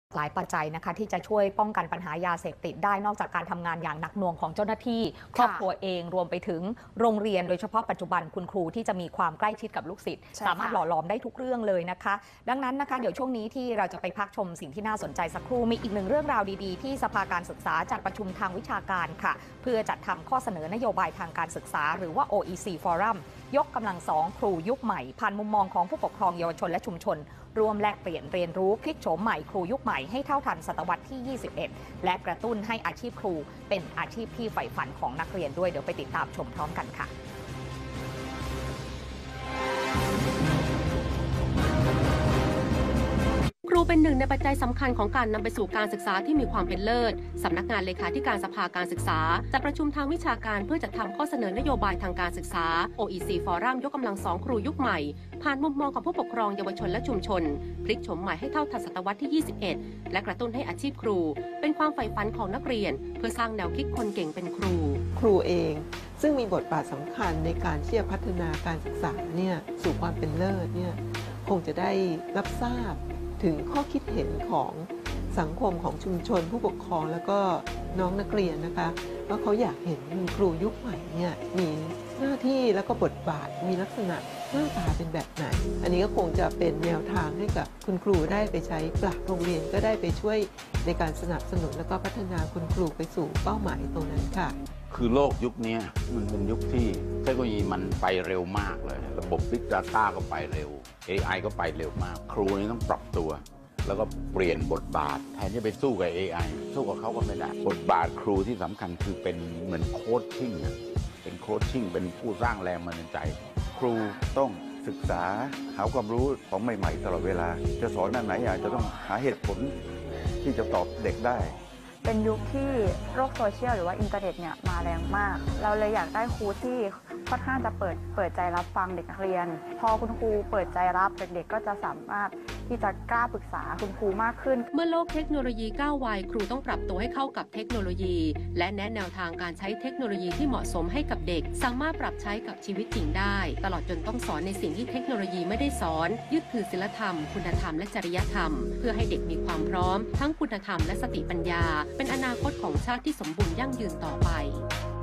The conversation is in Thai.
หลายปัจจัยนะคะที่จะช่วยป้องกันปัญหายาเสพติดได้นอกจากการทำงานอย่างหนักหน่วงของเจ้าหน้าที่ครอบครัวเองรวมไปถึงโรงเรียนโดยเฉพาะปัจจุบันคุณครูที่จะมีความใกล้ชิดกับลูกศิษย์สามารถหล่อหลอมได้ทุกเรื่องเลยนะคะดังนั้นนะคะเดี๋ยวช่วงนี้ที่เราจะไปพักชมสิ่งที่น่าสนใจสักครู่มีอีกหนึ่งเรื่องราวดีๆที่สภาการศึกษาจัดประชุมทางวิชาการค่ะเพื่อจัดทำข้อเสนอนโยบายทางการศึกษาหรือว่า OEC Forum ยกกำลังสองครูยุคใหม่ผ่านมุมมองของผู้ปกครองเยาวชนและชุมชนร่วมแลกเปลี่ยนเรียนรู้พลิกโฉมใหม่ครูยุคใหม่ให้เท่าทันศตวรรษที่ 21 และกระตุ้นให้อาชีพครูเป็นอาชีพที่ใฝ่ฝันของนักเรียนด้วยเดี๋ยวไปติดตามชมพร้อมกันค่ะครูเป็นหนึ่งในปัจจัยสำคัญของการนำไปสู่การศึกษาที่มีความเป็นเลิศสำนักงานเลขาธิการสภาการศึกษาจัดประชุมทางวิชาการเพื่อจัดทำข้อเสนอนโยบายทางการศึกษา OEC Forum ยกกำลังสองครูยุคใหม่ผ่านมุมมองของผู้ปกครองเยาวชนและชุมชนพลิกโฉมใหม่ให้เท่าทันศตวรรษที่ 21 และกระตุ้นให้อาชีพครูเป็นความใฝ่ฝันของนักเรียนเพื่อสร้างแนวคิดคนเก่งเป็นครูเองซึ่งมีบทบาทสำคัญในการที่จะพัฒนาการศึกษาเนี่ยสู่ความเป็นเลิศเนี่ยคงจะได้รับทราบถึงข้อคิดเห็นของสังคมของชุมชนผู้ปกครองแล้วก็น้องนักเรียนนะคะว่าเขาอยากเห็นครูยุคใหม่เนี่ยมีหน้าที่แล้วก็บทบาทมีลักษณะหน้าตาเป็นแบบไหนอันนี้ก็คงจะเป็นแนวทางให้กับคุณครูได้ไปใช้ปรับโรงเรียนก็ได้ไปช่วยในการสนับสนุนแล้วก็พัฒนาคุณครูไปสู่เป้าหมายตรงนั้นค่ะคือโลกยุคนี้มันเป็นยุคที่เทคโนโลยีมันไปเร็วมากเลยระบบ Big Data ก็ไปเร็ว AI ก็ไปเร็วมากครูนี่ต้องปรับตัวแล้วก็เปลี่ยนบทบาทแทนที่ไปสู้กับ AI สู้กับเขาก็ไม่ได้บทบาทครูที่สำคัญคือเป็นเหมือนโค้ชชิ่งเป็นโค้ชชิ่งเป็นผู้สร้างแรงบันดาลใจครูต้องศึกษาหาความรู้ของใหม่ๆตลอดเวลาจะสอนด้านไหนอาจจะต้องหาเหตุผลที่จะตอบเด็กได้เป็นยุคที่โลกโซเชียลหรือว่าอินเทอร์เน็ตเนี่ยมาแรงมากเราเลยอยากได้ครูที่ค่อนข้างจะเปิดใจรับฟังเด็กนักเรียนพอคุณครูเปิดใจรับเด็กๆก็จะสามารถที่จะกล้าปรึกษาคุณครูมากขึ้นเมื่อโลกเทคโนโลยีก้าวไวครูต้องปรับตัวให้เข้ากับเทคโนโลยีและแนะแนวทางการใช้เทคโนโลยีที่เหมาะสมให้กับเด็กสามารถปรับใช้กับชีวิตจริงได้ตลอดจนต้องสอนในสิ่งที่เทคโนโลยีไม่ได้สอนยึดถือศีลธรรมคุณธรรมและจริยธรรมเพื่อให้เด็กมีความพร้อมทั้งคุณธรรมและสติปัญญาเป็นอนาคตของชาติที่สมบูรณ์ยั่งยืนต่อไป